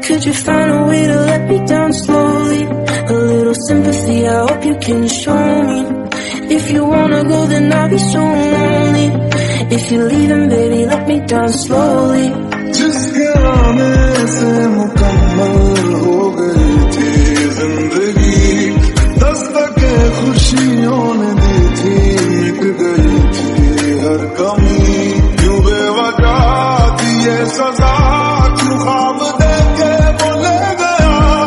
Could you find a way to let me down slowly? A little sympathy, I hope you can show me. If you wanna go, then I'll be so lonely. If you're leaving, baby, let me down slowly. जिसके आने से मुकम्मल हो गई थी जिंदगी, दस्तके खुशियों ने दी थी, मिट गई थी हर गम।